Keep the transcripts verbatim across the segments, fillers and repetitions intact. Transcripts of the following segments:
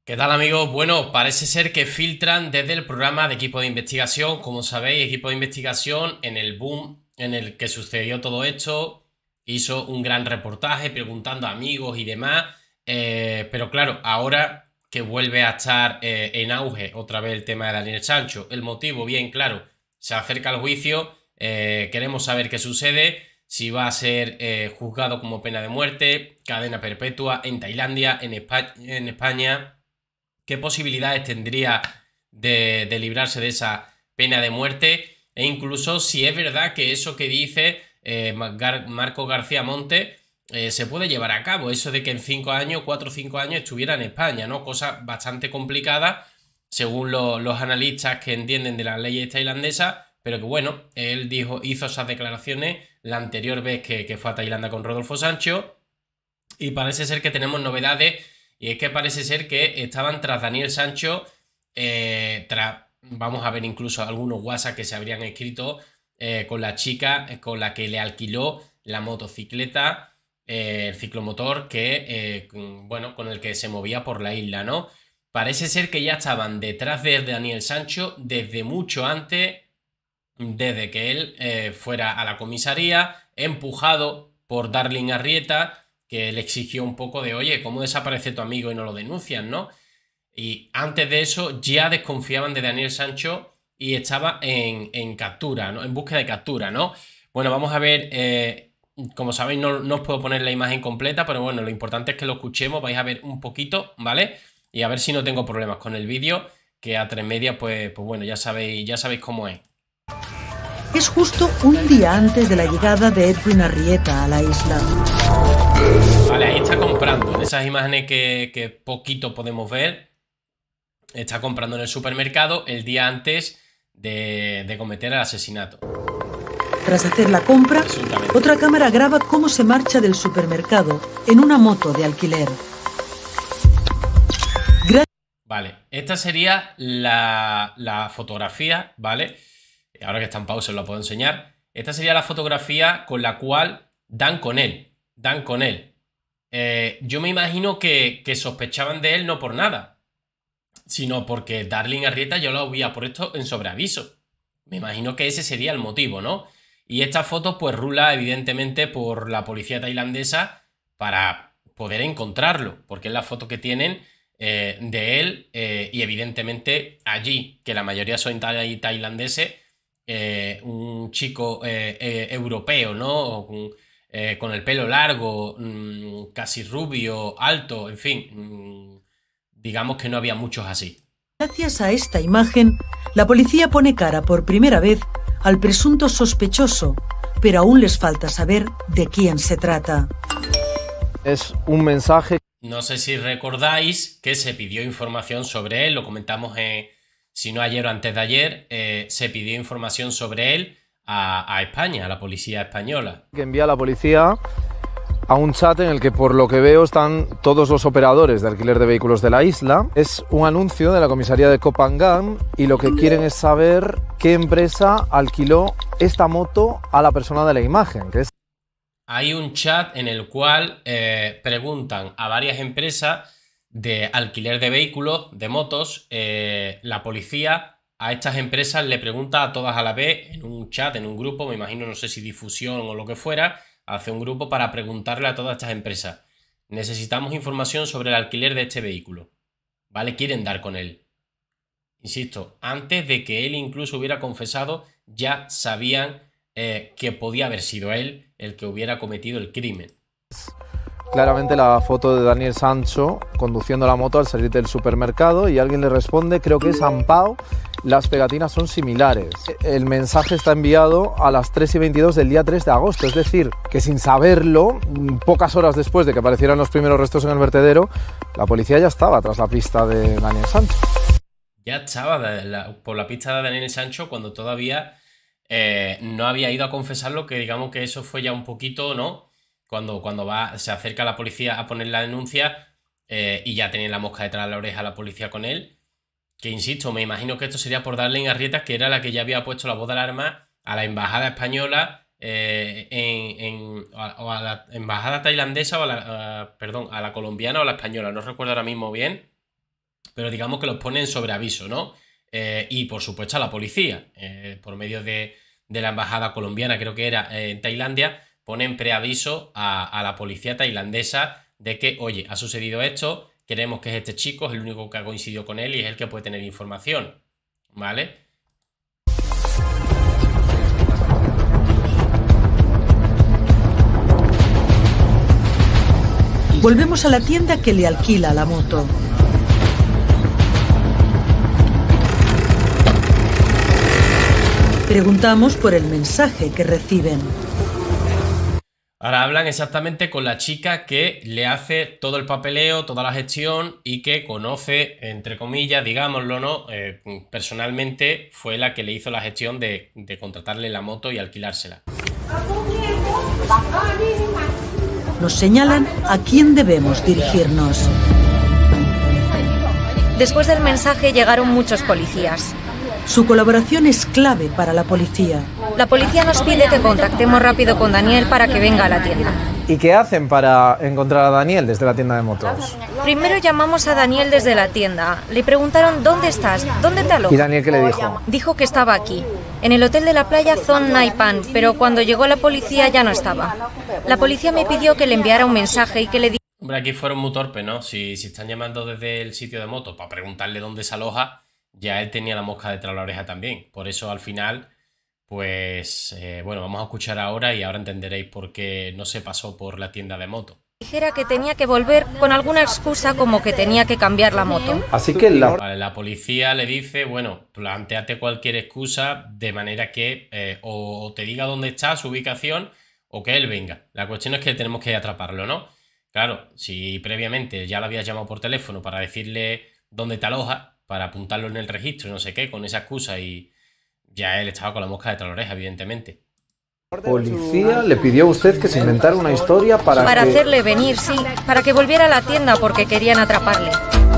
¿Qué tal, amigos? Bueno, parece ser que filtran desde el programa de equipo de investigación. Como sabéis, equipo de investigación, en el boom en el que sucedió todo esto, hizo un gran reportaje preguntando a amigos y demás. Eh, pero claro, ahora que vuelve a estar eh, en auge otra vez el tema de Daniel Sancho, el motivo, bien claro, se acerca el juicio. Eh, queremos saber qué sucede, si va a ser eh, juzgado como pena de muerte, cadena perpetua en Tailandia, en España, en España. ¿Qué posibilidades tendría de, de librarse de esa pena de muerte? E incluso si es verdad que eso que dice eh, Gar Marco García Monte eh, se puede llevar a cabo, eso de que en cinco años, cuatro o cinco años estuviera en España, ¿no? Cosa bastante complicada según lo, los analistas que entienden de las leyes tailandesas, pero que bueno, él dijo, hizo esas declaraciones la anterior vez que, que fue a Tailandia con Rodolfo Sancho. Y parece ser que tenemos novedades, y es que parece ser que estaban tras Daniel Sancho, eh, tras, vamos a ver incluso algunos WhatsApp que se habrían escrito eh, con la chica eh, con la que le alquiló la motocicleta, eh, el ciclomotor que, eh, bueno, con el que se movía por la isla, ¿no? Parece ser que ya estaban detrás de Daniel Sancho desde mucho antes, desde que él eh, fuera a la comisaría, empujado por Darling Arrieta, que le exigió un poco de, oye, ¿cómo desaparece tu amigo y no lo denuncian, no? Y antes de eso ya desconfiaban de Daniel Sancho y estaba en, en captura, ¿no? En búsqueda de captura, ¿no? Bueno, vamos a ver, eh, como sabéis no, no os puedo poner la imagen completa, pero bueno, lo importante es que lo escuchemos, vais a ver un poquito, ¿vale? Y a ver si no tengo problemas con el vídeo, que a tres media, pues, pues bueno, ya sabéis, ya sabéis cómo es. Es justo un día antes de la llegada de Edwin Arrieta a la isla. Vale, ahí está comprando. En esas imágenes que, que poquito podemos ver, está comprando en el supermercado el día antes de, de cometer el asesinato. Tras hacer la compra, otra cámara graba cómo se marcha del supermercado en una moto de alquiler. Gra Vale, esta sería la, la fotografía, ¿vale? Ahora que está en pausa os la puedo enseñar. Esta sería la fotografía con la cual dan con él. Dan con él. Eh, yo me imagino que, que sospechaban de él no por nada, sino porque Darling Arrieta yo lo había puesto en sobreaviso. Me imagino que ese sería el motivo, ¿no? Y esta foto pues rula evidentemente por la policía tailandesa para poder encontrarlo, porque es la foto que tienen eh, de él eh, y evidentemente allí, que la mayoría son tailandeses, eh, un chico eh, eh, europeo, ¿no? Con, eh, con el pelo largo, mmm, casi rubio, alto, en fin, mmm, digamos que no había muchos así. Gracias a esta imagen, la policía pone cara por primera vez al presunto sospechoso, pero aún les falta saber de quién se trata. Es un mensaje. No sé si recordáis que se pidió información sobre él, lo comentamos en, si no ayer o antes de ayer, eh, se pidió información sobre él a, a España, a la policía española. Que envía a la policía a un chat en el que por lo que veo están todos los operadores de alquiler de vehículos de la isla. Es un anuncio de la comisaría de Koh Phangan y lo que quieren es saber qué empresa alquiló esta moto a la persona de la imagen, que es... Hay un chat en el cual eh, preguntan a varias empresas de alquiler de vehículos, de motos. Eh, la policía a estas empresas le pregunta a todas a la vez en un chat, en un grupo, me imagino, no sé si difusión o lo que fuera, hace un grupo para preguntarle a todas estas empresas: necesitamos información sobre el alquiler de este vehículo, ¿vale? Quieren dar con él. Insisto, antes de que él incluso hubiera confesado, ya sabían eh, que podía haber sido él el que hubiera cometido el crimen. Claramente la foto de Daniel Sancho conduciendo la moto al salir del supermercado y alguien le responde, creo que es Ampao, las pegatinas son similares. El mensaje está enviado a las tres y veintidós del día tres de agosto, es decir, que sin saberlo, pocas horas después de que aparecieran los primeros restos en el vertedero, la policía ya estaba tras la pista de Daniel Sancho. Ya estaba de la, por la pista de Daniel Sancho cuando todavía eh, no había ido a confesarlo, que digamos que eso fue ya un poquito, ¿no? Cuando, cuando va, se acerca la policía a poner la denuncia eh, y ya tenía la mosca detrás de la oreja a la policía con él. Que insisto, me imagino que esto sería por darle en Arrieta, que era la que ya había puesto la voz de alarma a la embajada española, eh, en, en, o a la embajada tailandesa, o a la, a, perdón, a la colombiana o a la española, no recuerdo ahora mismo bien. pero digamos que los ponen sobre aviso, ¿no? Eh, y por supuesto a la policía, eh, por medio de, de la embajada colombiana, creo que era eh, en Tailandia, ponen preaviso a, a la policía tailandesa de que, oye, ha sucedido esto, queremos que es este chico, es el único que ha coincidido con él y es el que puede tener información, ¿vale? Volvemos a la tienda que le alquila la moto. Preguntamos por el mensaje que reciben. Ahora hablan exactamente con la chica que le hace todo el papeleo, toda la gestión y que conoce, entre comillas, digámoslo, ¿no? Eh, personalmente fue la que le hizo la gestión de, de contratarle la moto y alquilársela. Nos señalan a quién debemos dirigirnos. Después del mensaje llegaron muchos policías. Su colaboración es clave para la policía. La policía nos pide que contactemos rápido con Daniel para que venga a la tienda. ¿Y qué hacen para encontrar a Daniel desde la tienda de motos? Primero llamamos a Daniel desde la tienda. Le preguntaron ¿dónde estás? ¿Dónde te alojas? ¿Y Daniel qué le dijo? Dijo que estaba aquí, en el hotel de la playa Zon Naipan, pero cuando llegó la policía ya no estaba. La policía me pidió que le enviara un mensaje y que le... Hombre, aquí fueron muy torpes, ¿no? Si, si están llamando desde el sitio de moto para preguntarle dónde se aloja, ya él tenía la mosca detrás de la oreja también. Por eso al final, pues, eh, bueno, vamos a escuchar ahora y ahora entenderéis por qué no se pasó por la tienda de moto. Dijera que tenía que volver con alguna excusa como que tenía que cambiar la moto. Así que la... Vale, la policía le dice, bueno, plantéate cualquier excusa de manera que eh, o te diga dónde está, su ubicación, o que él venga. La cuestión es que tenemos que atraparlo, ¿no? Claro, si previamente ya lo habías llamado por teléfono para decirle dónde te alojas, para apuntarlo en el registro y no sé qué, con esa excusa, y ya él estaba con la mosca detrás de la oreja, evidentemente. La policía le pidió a usted que se inventara una historia para Para que... hacerle venir, sí, para que volviera a la tienda porque querían atraparle.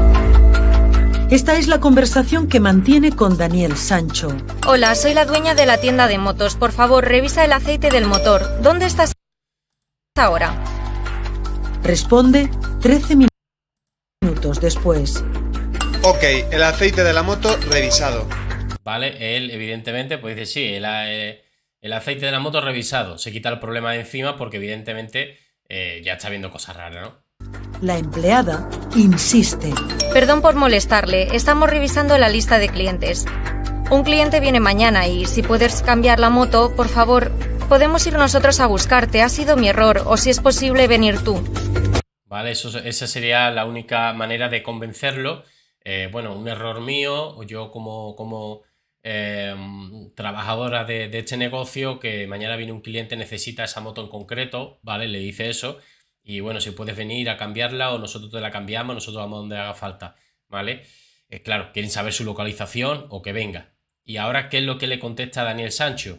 Esta es la conversación que mantiene con Daniel Sancho. Hola, soy la dueña de la tienda de motos. Por favor, revisa el aceite del motor. ¿Dónde estás ahora? Responde trece minutos después. Ok, el aceite de la moto revisado. Vale, él evidentemente pues dice sí, el, eh, el aceite de la moto revisado. Se quita el problema de encima porque evidentemente eh, ya está viendo cosas raras, ¿no? La empleada insiste. Perdón por molestarle, estamos revisando la lista de clientes. Un cliente viene mañana y si puedes cambiar la moto, por favor, podemos ir nosotros a buscarte. Ha sido mi error, o si es posible venir tú. Vale, eso, esa sería la única manera de convencerlo. Eh, bueno, un error mío, yo como, como eh, trabajadora de, de este negocio, que mañana viene un cliente, necesita esa moto en concreto, ¿vale? Le dice eso, y bueno, si puedes venir a cambiarla o nosotros te la cambiamos, nosotros vamos donde haga falta, ¿vale? Eh, claro, quieren saber su localización o que venga. Y ahora, ¿qué es lo que le contesta Daniel Sancho?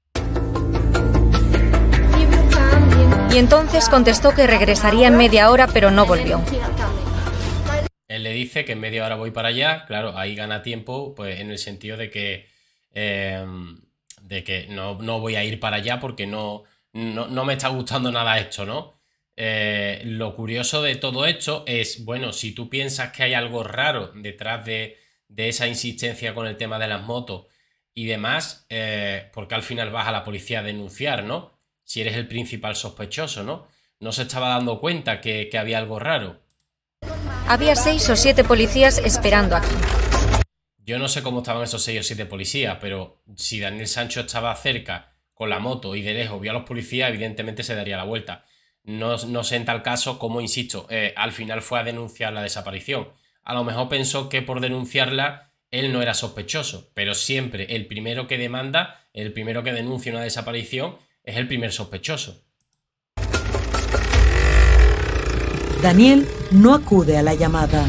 Y entonces contestó que regresaría en media hora, pero no volvió. Él le dice que en media hora voy para allá, claro, ahí gana tiempo, pues en el sentido de que, eh, de que no, no voy a ir para allá porque no, no, no me está gustando nada esto, ¿no? Eh, lo curioso de todo esto es, bueno, si tú piensas que hay algo raro detrás de, de esa insistencia con el tema de las motos y demás, eh, porque al final vas a la policía a denunciar, ¿no? Si eres el principal sospechoso, ¿no? No se estaba dando cuenta que, que había algo raro. Había seis o siete policías esperando aquí. Yo no sé cómo estaban esos seis o siete policías, pero si Daniel Sancho estaba cerca con la moto y de lejos vio a los policías, evidentemente se daría la vuelta. No, no sé en tal caso cómo, insisto, eh, al final fue a denunciar la desaparición. A lo mejor pensó que por denunciarla él no era sospechoso, pero siempre el primero que demanda, el primero que denuncia una desaparición es el primer sospechoso. Daniel no acude a la llamada.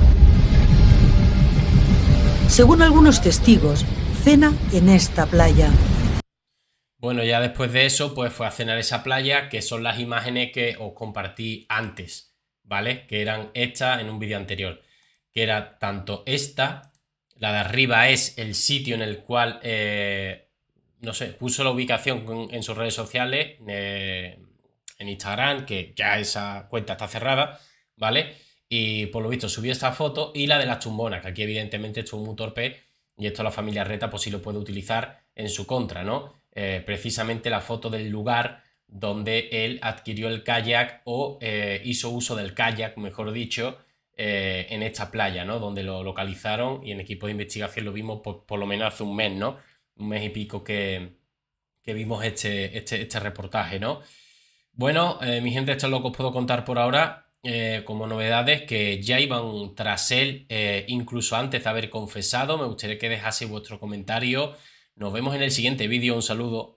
Según algunos testigos, cena en esta playa. Bueno, ya después de eso, pues fue a cenar esa playa, que son las imágenes que os compartí antes, ¿vale? Que eran estas en un vídeo anterior. Que era tanto esta, la de arriba es el sitio en el cual, eh, no sé, puso la ubicación en sus redes sociales, eh, en Instagram, que ya esa cuenta está cerrada, ¿vale? y por lo visto subió esta foto y la de las tumbonas, que aquí evidentemente estuvo muy torpe y esto la familia Reta pues sí lo puede utilizar en su contra, ¿no? Eh, precisamente la foto del lugar donde él adquirió el kayak o eh, hizo uso del kayak, mejor dicho, eh, en esta playa, ¿no? Donde lo localizaron y en equipo de investigación lo vimos por, por lo menos hace un mes, ¿no? Un mes y pico que, que vimos este, este, este reportaje, ¿no? Bueno, eh, mi gente, esto es lo que os puedo contar por ahora. Eh, como novedades que ya iban tras él, eh, incluso antes de haber confesado. Me gustaría que dejase vuestro comentario. Nos vemos en el siguiente vídeo. Un saludo.